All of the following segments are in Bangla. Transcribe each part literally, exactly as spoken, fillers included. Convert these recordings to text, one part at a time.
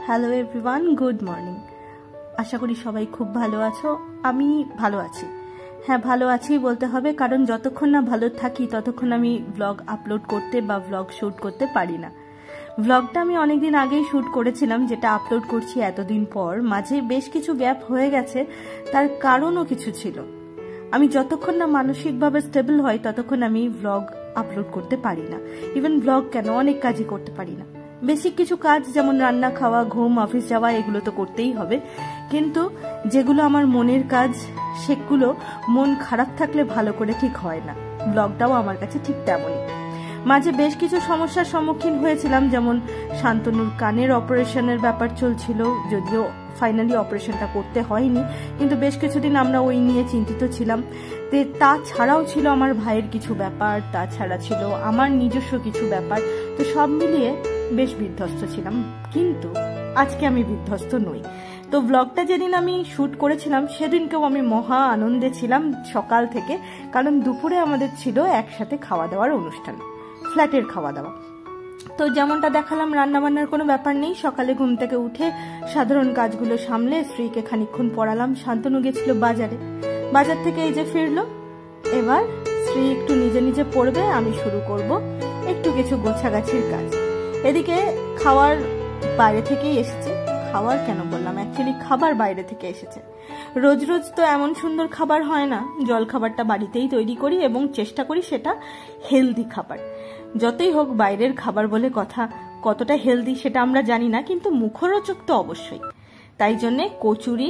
Hello everyone, good morning. আশা করি সবাই খুব ভালো আছো। আমি ভালো আছি, হ্যাঁ ভালো আছি বলতে হবে, কারণ যতক্ষণ না ভালো থাকি ততক্ষণ আমি ব্লগ আপলোড করতে বা ব্লগ শ্যুট করতে পারি না। ব্লগটা আমি অনেকদিন আগেই শ্যুট করেছিলাম, যেটা আপলোড করছি এতদিন পর। মাঝে বেশ কিছু গ্যাপ হয়ে গেছে, তার কারণও কিছু ছিল। আমি যতক্ষণ না মানসিকভাবে স্টেবল হয় ততক্ষণ আমি ব্লগ আপলোড করতে পারি না। ইভেন ব্লগ কেন, অনেক কাজই করতে পারি না। বেসিক কিছু কাজ যেমন রান্না, খাওয়া, ঘুম, অফিস যাওয়া, এগুলো তো করতেই হবে, কিন্তু যেগুলো আমার মনের কাজ সেগুলো মন খারাপ থাকলে ভালো করে ঠিক হয় না। ব্লগটাও আমার কাছে ঠিক তেমনই। মাঝে বেশ কিছু সমস্যার সম্মুখীন হয়েছিলাম, যেমন শান্তনুর কানের অপারেশনের ব্যাপার চলছিল, যদিও ফাইনালি অপারেশনটা করতে হয়নি, কিন্তু বেশ কিছুদিন আমরা ওই নিয়ে চিন্তিত ছিলাম। তাছাড়াও ছিল আমার ভাইয়ের কিছু ব্যাপার, তাছাড়া ছিল আমার নিজস্ব কিছু ব্যাপার। তো সব মিলিয়ে বেশ বিধ্বস্ত ছিলাম, কিন্তু আজকে আমি বিধ্বস্ত নই। তো ব্লগটা যেদিন আমি শ্যুট করেছিলাম সেদিনকেও আমি মহা আনন্দে ছিলাম সকাল থেকে, কারণ দুপুরে আমাদের ছিল একসাথে খাওয়া দাওয়ার অনুষ্ঠান, ফ্ল্যাটের খাওয়া দাওয়া। তো যেমনটা দেখালাম, রান্নাবান্নার কোনো ব্যাপার নেই। সকালে ঘুম থেকে উঠে সাধারণ কাজগুলো সামলে স্ত্রীকে খানিকক্ষণ পড়ালাম। শান্তনু গেছিল বাজারে, বাজার থেকে এই যে ফিরলো। এবার স্ত্রী একটু নিজে নিজে পড়বে, আমি শুরু করব একটু কিছু গোছাগাছির কাজ। এদিকে খাওয়ার বাইরে থেকেই এসেছে, খাওয়ার কেন বললাম, অ্যাকচুয়ালি খাবার বাইরে থেকে এসেছে। রোজ রোজ তো এমন সুন্দর খাবার হয় না। জল খাবারটা বাড়িতেই তৈরি করি এবং চেষ্টা করি সেটা হেলদি খাবার। যতই হোক বাইরের খাবার বলে কথা, কতটা হেলদি সেটা আমরা জানি না, কিন্তু মুখরোচক তো অবশ্যই। তাই জন্যে কচুরি,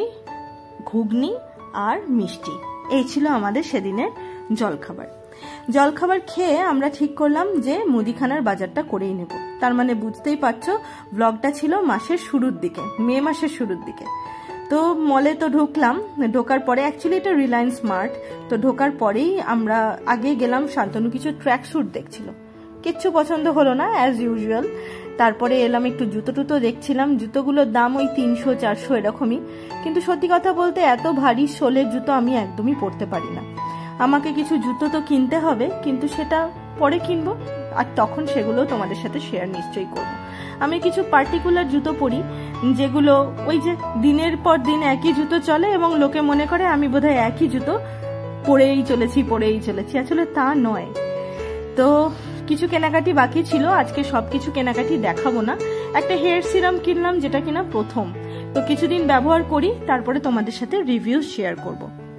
ঘুগনি আর মিষ্টি, এই ছিল আমাদের সেদিনের জলখাবার। জলখাবার খেয়ে আমরা ঠিক করলাম যে মুদিখানার বাজারটা করেই নেব। তার মানে বুঝতেই পারছো, ব্লগটা ছিল মাসের শুরুর দিকে, মে মাসের শুরুর দিকে। তো মলে তো ঢুকলাম, ঢোকার পরে অ্যাকচুয়ালি এটা রিলায়েন্স মার্ট, তো ঢোকার পরেই আমরা আগে গেলাম, শান্তনু কিছু ট্র্যাক স্যুট দেখছিল, কিচ্ছু পছন্দ হলো না অ্যাজ ইউজুয়াল। তারপরে এলাম একটু জুতো টুতো দেখছিলাম, জুতোগুলোর দাম ওই তিনশো চারশো এরকমই, কিন্তু সত্যি কথা বলতে এত ভারী সোলের জুতো আমি একদমই পরতে পারি না। আমাকে কিছু জুতো তো কিনতে হবে, কিন্তু সেটা পরে কিনবো, আর তখন সেগুলো তোমাদের সাথে শেয়ার নিশ্চয়ই করব। আমি কিছু পার্টিকুলার জুতো পরি, যেগুলো ওই যে দিনের পর দিন একই জুতো চলে এবং লোকে মনে করে আমি বোধহয় একই জুতো পরেই চলেছি পরেই চলেছি আসলে তা নয়। তো কিছু কেনাকাটি বাকি ছিল, আজকে সবকিছু কেনাকাটি দেখাবো না। একটা হেয়ার সিরাম কিনলাম, যেটা কিনা প্রথম, তো কিছুদিন ব্যবহার করি, তারপরে তোমাদের সাথে রিভিউ শেয়ার করব।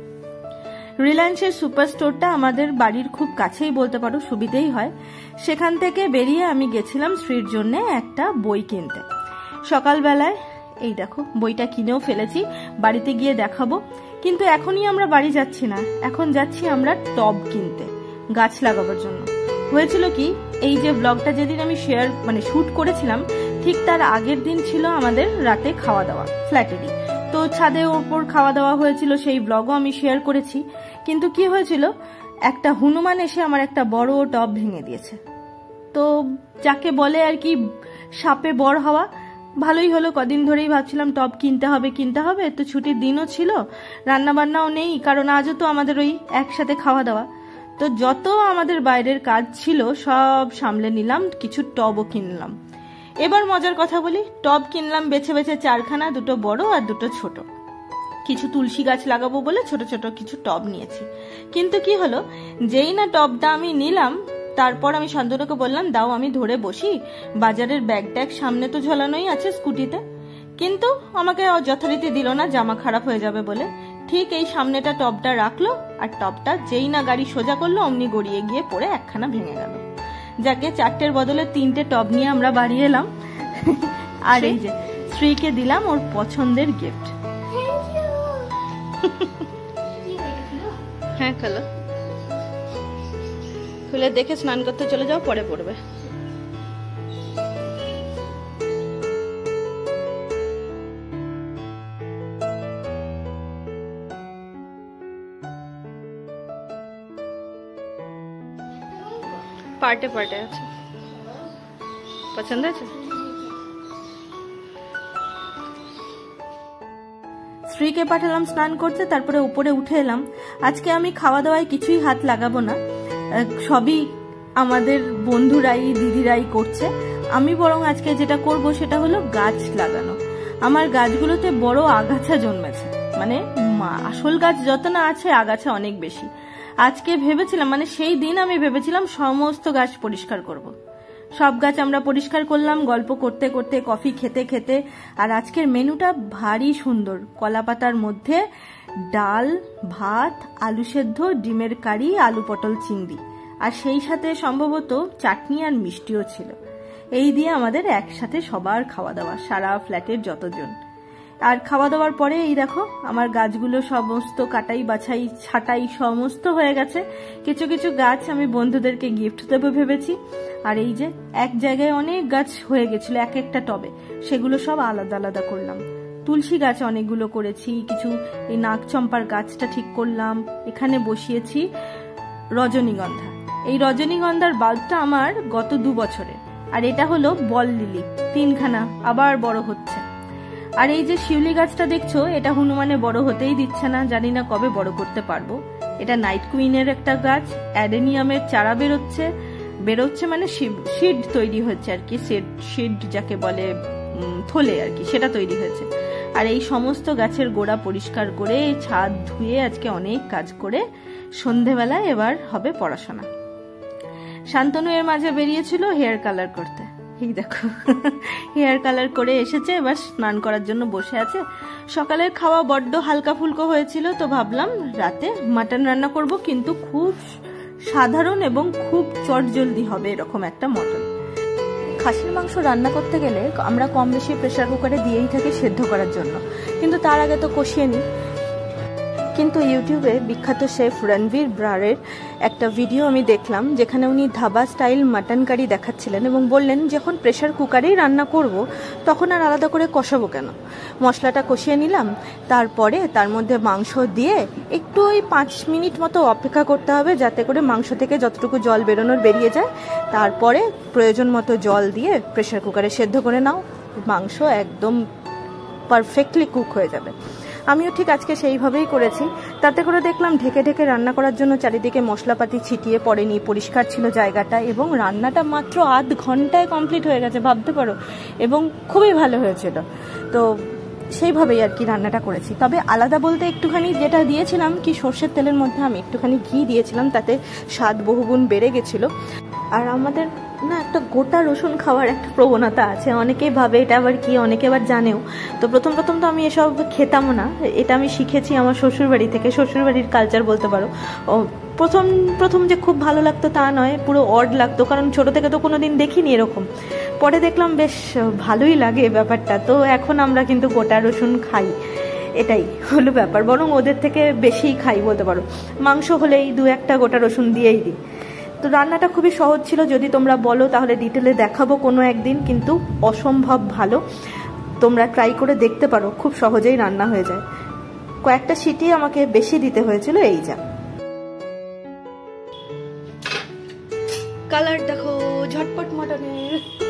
রিলায়েন্সের সুপার স্টোরটা আমাদের বাড়ির খুব কাছেই বলতে পারো, সুবিধেই হয়। সেখান থেকে বেরিয়ে আমি গেছিলাম স্ত্রীর জন্য একটা বই কিনতে। সকালবেলায় এই দেখো বইটা কিনেও ফেলেছি, বাড়িতে গিয়ে দেখাবো। কিন্তু এখনই আমরা বাড়ি যাচ্ছি না, এখন যাচ্ছি আমরা টব কিনতে, গাছ লাগাবার জন্য। হয়েছিল কি, এই যে ব্লগটা যেদিন আমি শেয়ার মানে শুট করেছিলাম, ঠিক তার আগের দিন ছিল আমাদের রাতে খাওয়া দাওয়া ফ্ল্যাটেরই। তো ছাদের ওপর খাওয়া দাওয়া হয়েছিল, সেই ব্লগও আমি শেয়ার করেছি। কিন্তু কি হয়েছিল, একটা হনুমান এসে আমার একটা বড় টব ভেঙে দিয়েছে। তো যাকে বলে আর কি সাপে বর হওয়া, ভালোই হলো। কদিন ধরেই ভাবছিলাম টব কিনতে হবে কিনতে হবে, তো ছুটির দিনও ছিল, রান্না বান্নাও নেই, কারণ আজও তো আমাদের ওই একসাথে খাওয়া দাওয়া। তো যত আমাদের বাইরের কাজ ছিল সব সামলে নিলাম, কিছু টবও কিনলাম। এবার মজার কথা বলি, টব কিনলাম বেছে বেছে চারখানা, দুটো বড় আর দুটো ছোট। কিছু তুলসী গাছ লাগাবো বলে ছোট ছোট কিছু টব নিয়েছি। কিন্তু কি হলো, যেই না টবটা আমি নিলাম, তারপর আমি শান্তনুকে বললাম দাও আমি ধরে বসি, বাজারের ব্যাগ ট্যাগ সামনে তো ঝোলানোই আছে স্কুটিতে। কিন্তু আমাকে যথারীতি দিল না, জামা খারাপ হয়ে যাবে বলে। ঠিক এই সামনেটা টবটা রাখলো, আর টবটা যেই না গাড়ি সোজা করলো অমনি গড়িয়ে গিয়ে পড়ে একখানা ভেঙে গেল। যাকে চারটের বদলে তিনটে টব নিয়ে আমরা বাড়ি এলাম। আর এই যে স্ত্রীকে দিলাম ওর পছন্দের গিফট। হ্যাঁ খালো, খুলে দেখে স্নান করতে চলে যাও, পরে পড়বে। পার্টে পার্টে আছে, পছন্দ আছে। স্ত্রীকে পাঠালাম স্নান করতে, তারপরে উপরে উঠে এলাম। আজকে আমি খাওয়া দাওয়ায় কিছুই হাত লাগাবো না, সবই আমাদের বন্ধুরাই দিদিরাই করছে। আমি বরং আজকে যেটা করব সেটা হলো গাছ লাগানো। আমার গাছগুলোতে বড় আগাছা জন্মেছে, মানে আসল গাছ যত না আছে আগাছা অনেক বেশি। আজকে ভেবেছিলাম, মানে সেই দিন আমি ভেবেছিলাম সমস্ত গাছ পরিষ্কার করব। সব গাছ আমরা পরিষ্কার করলাম গল্প করতে করতে, কফি খেতে খেতে। আর আজকের মেনুটা ভারী সুন্দর, কলা পাতার মধ্যে ডাল, ভাত, আলু সেদ্ধ, ডিমের কারি, আলু পটল চিংড়ি, আর সেই সাথে সম্ভবত চাটনি আর মিষ্টিও ছিল। এই দিয়ে আমাদের একসাথে সবার খাওয়া দাওয়া, সারা ফ্ল্যাটের যতজন। আর খাওয়া দাওয়ার পরে এই দেখো আমার গাছগুলো সমস্ত কাটাই বাছাই ছাটাই সমস্ত হয়ে গেছে। কিছু কিছু গাছ আমি বন্ধুদেরকে গিফট দেবো ভেবেছি। আর এই যে এক জায়গায় অনেক গাছ হয়ে গেছিল এক একটা টবে, সেগুলো সব আলাদা আলাদা করলাম। তুলসী গাছ অনেকগুলো করেছি, কিছু এই নাগচম্পার গাছটা ঠিক করলাম। এখানে বসিয়েছি রজনীগন্ধা। এই রজনীগন্ধার বাল্বটা আমার গত দু বছরের, আর এটা হলো বল লিলি, তিনখানা আবার বড় হচ্ছে। আর এই যে শিউলি গাছটা দেখছো, এটা হনুমানে বড় হতেই দিচ্ছে না, জানি না কবে বড় করতে পারবো। এটা নাইট কুইনের একটা গাছ, অ্যাডেনিয়ামের চারা বেরোচ্ছে বেরোচ্ছে মানে শিড তৈরি হচ্ছে আর কি, শিড যাকে বলে থলে আর কি, সেটা তৈরি হয়েছে। আর এই সমস্ত গাছের গোড়া পরিষ্কার করে ছাদ ধুয়ে আজকে অনেক কাজ করে সন্ধেবেলায় এবার হবে পড়াশোনা। শান্তনু এর মাঝে বেরিয়েছিল হেয়ার কালার করতে, এই দেখো হেয়ার কালার করে এসেছে, এবার স্নান করার জন্য বসে আছে। সকালের খাওয়া বড্ড হালকা ফুলকো হয়েছিল, তো ভাবলাম রাতে মাটন রান্না করব, কিন্তু খুব সাধারণ এবং খুব চটজলদি হবে এরকম একটা মটন। খাসির মাংস রান্না করতে গেলে আমরা কম বেশি প্রেসার কুকারে দিয়েই থাকি সেদ্ধ করার জন্য, কিন্তু তার আগে তো কষিয়ে নিই। কিন্তু ইউটিউবে বিখ্যাত শেফ রণবীর ব্রারের একটা ভিডিও আমি দেখলাম, যেখানে উনি ধাবা স্টাইল মাটন কারি দেখাচ্ছিলেন এবং বললেন যখন প্রেসার কুকারেই রান্না করব তখন আর আলাদা করে কষাবো কেন, মশলাটা কষিয়ে নিলাম, তারপরে তার মধ্যে মাংস দিয়ে একটু ওই পাঁচ মিনিট মতো অপেক্ষা করতে হবে যাতে করে মাংস থেকে যতটুকু জল বেরোনোর বেরিয়ে যায়, তারপরে প্রয়োজন মতো জল দিয়ে প্রেসার কুকারে সেদ্ধ করে নাও, মাংস একদম পারফেক্টলি কুক হয়ে যাবে। আমিও ঠিক আজকে সেইভাবেই করেছি। তাতে করে দেখলাম ঢেকে ঢেকে রান্না করার জন্য চারিদিকে মশলাপাতি ছিটিয়ে পড়েনি, পরিষ্কার ছিল জায়গাটা, এবং রান্নাটা মাত্র আধ ঘন্টায় কমপ্লিট হয়ে গেছে, ভাবতে পারো, এবং খুবই ভালো হয়েছিল। তো সেইভাবেই আর কি রান্নাটা করেছি। তবে আলাদা বলতে একটুখানি যেটা দিয়েছিলাম কি, সর্ষের তেলের মধ্যে আমি একটুখানি ঘি দিয়েছিলাম, তাতে স্বাদ বহুগুণ বেড়ে গেছিলো। আর আমাদের না একটা গোটা রসুন খাওয়ার একটা প্রবণতা আছে, অনেকেই ভাবে এটা আবার কি, অনেকে আবার জানেও। তো প্রথম প্রথম তো আমি এসব খেতামও না, এটা আমি শিখেছি আমার শ্বশুরবাড়ি থেকে, শ্বশুরবাড়ির কালচার বলতে পারো। ও প্রথম প্রথম যে খুব ভালো লাগতো তা নয়, পুরো অড লাগতো, কারণ ছোট থেকে তো কোনো দিন দেখিনি এরকম। পরে দেখলাম বেশ ভালোই লাগে ব্যাপারটা, তো এখন আমরা কিন্তু গোটা রসুন খাই, এটাই হলো ব্যাপার। বরং ওদের থেকে বেশিই খাই বলতে পারো, মাংস হলেই দু একটা গোটা রসুন দিয়েই দিই। তো রান্নাটা খুবই সহজ ছিল, যদি তোমরা বলো তাহলে ডিটেলে দেখাবো কোনো একদিন, কিন্তু অসম্ভব ভালো, তোমরা ট্রাই করে দেখতে পারো, খুব সহজেই রান্না হয়ে যায়। কয়েকটা সিটি আমাকে বেশি দিতে হয়েছিল, এই যা। কালার দেখো ঝটপট মটনের।